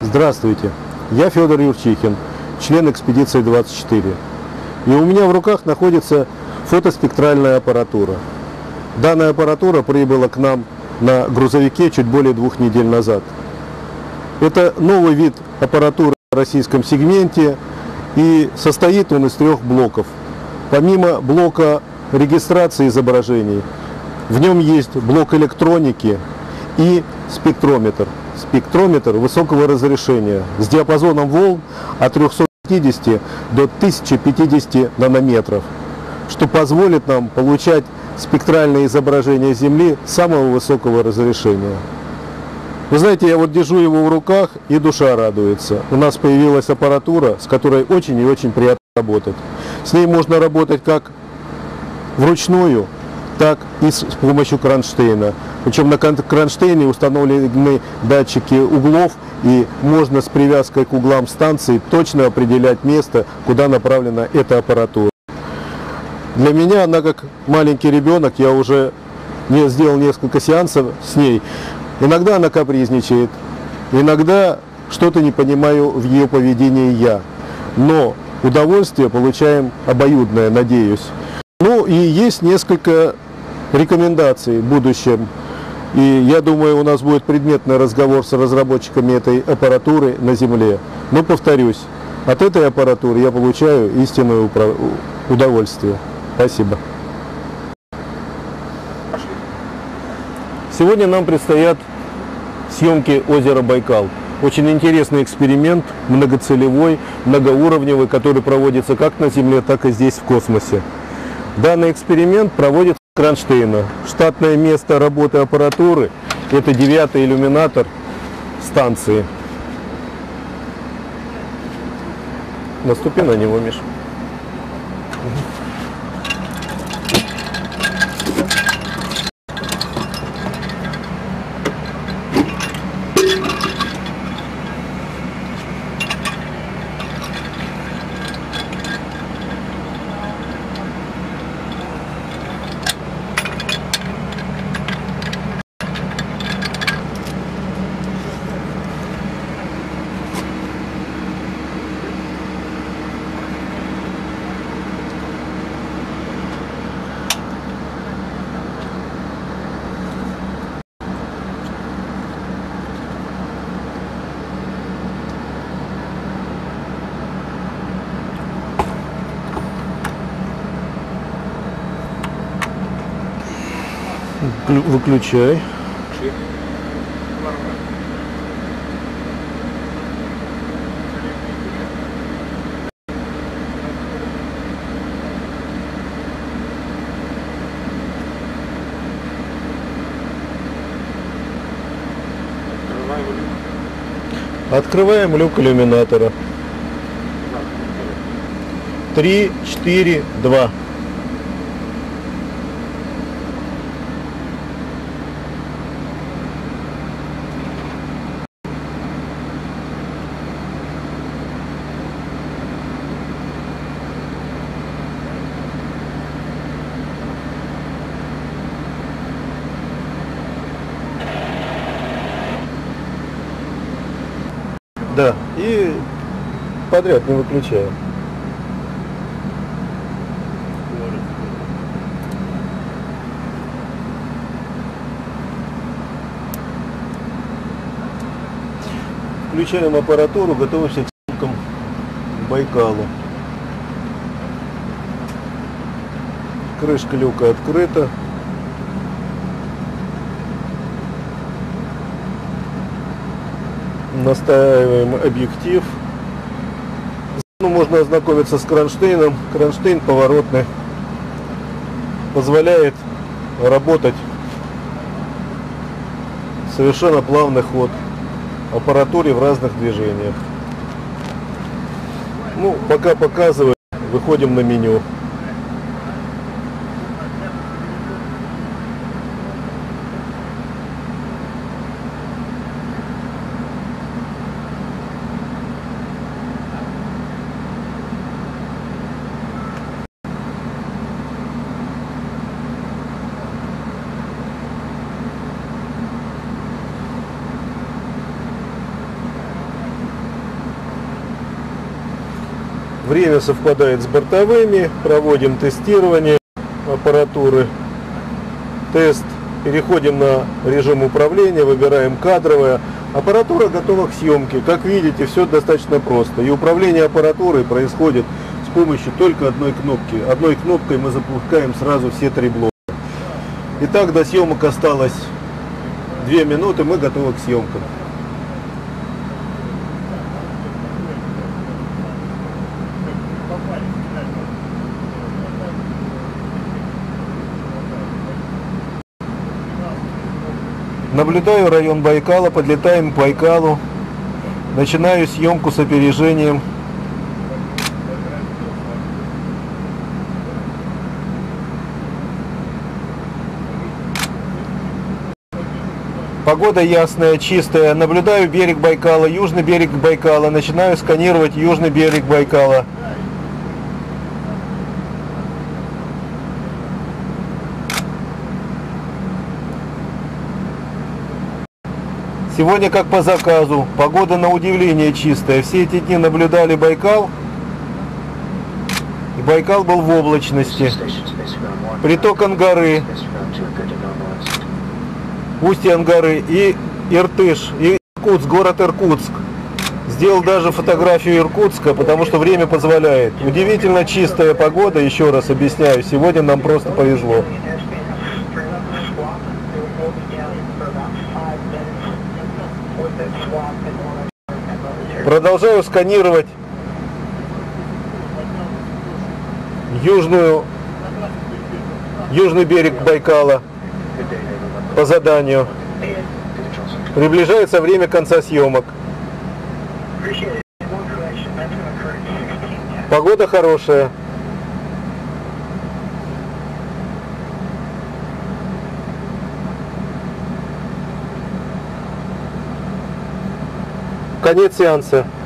Здравствуйте, я Федор Юрчихин, член экспедиции 24. И у меня в руках находится фотоспектральная аппаратура. Данная аппаратура прибыла к нам на грузовике чуть более 2 недель назад. Это новый вид аппаратуры в российском сегменте, и состоит он из 3 блоков. Помимо блока регистрации изображений, в нем есть блок электроники и спектрометр. Спектрометр высокого разрешения с диапазоном волн от 350 до 1050 нанометров, что позволит нам получать спектральные изображения Земли самого высокого разрешения. Вы знаете, я вот держу его в руках, и душа радуется. У нас появилась аппаратура, с которой очень и очень приятно работать. С ней можно работать как вручную, так и с помощью кронштейна. Причем на кронштейне установлены датчики углов, и можно с привязкой к углам станции точно определять место, куда направлена эта аппаратура. Для меня она как маленький ребенок, я уже сделал несколько сеансов с ней. Иногда она капризничает, иногда что-то не понимаю в ее поведении я. Но удовольствие получаем обоюдное, надеюсь. Ну и есть несколько рекомендаций в будущем. И я думаю, у нас будет предметный разговор с разработчиками этой аппаратуры на Земле. Но повторюсь, от этой аппаратуры я получаю истинное удовольствие. Спасибо. Сегодня нам предстоят съемки озера Байкал. Очень интересный эксперимент, многоцелевой, многоуровневый, который проводится как на Земле, так и здесь в космосе. Данный эксперимент проводится с кронштейна. Штатное место работы аппаратуры – это 9-й иллюминатор станции. Наступи на него, Миш. Выключай. Открываем люк иллюминатора. 3, 4, 2. Да, и подряд не выключаю. Включаем аппаратуру, готовимся к съемкам Байкалу. Крышка люка открыта. Настраиваем объектив. Можно ознакомиться с кронштейном. Кронштейн поворотный, позволяет работать совершенно плавный ход аппаратуре в разных движениях. Ну, пока показываю, выходим на меню. Время совпадает с бортовыми. Проводим тестирование аппаратуры. Тест. Переходим на режим управления, выбираем кадровое. Аппаратура готова к съемке. Как видите, все достаточно просто. И управление аппаратурой происходит с помощью только одной кнопки. Одной кнопкой мы запускаем сразу все 3 блока. Итак, до съемок осталось 2 минуты, мы готовы к съемкам. Наблюдаю район Байкала, подлетаем к Байкалу. Начинаю съемку с опережением. Погода ясная, чистая. Наблюдаю берег Байкала, южный берег Байкала. Начинаю сканировать южный берег Байкала. Сегодня как по заказу. Погода на удивление чистая. Все эти дни наблюдали Байкал. И Байкал был в облачности. Приток Ангары. Устье Ангары и Иртыш. И Иркутск, город Иркутск. Сделал даже фотографию Иркутска, потому что время позволяет. Удивительно чистая погода, еще раз объясняю. Сегодня нам просто повезло. Продолжаю сканировать южный берег Байкала по заданию. Приближается время конца съемок. Погода хорошая. Конец сеанса.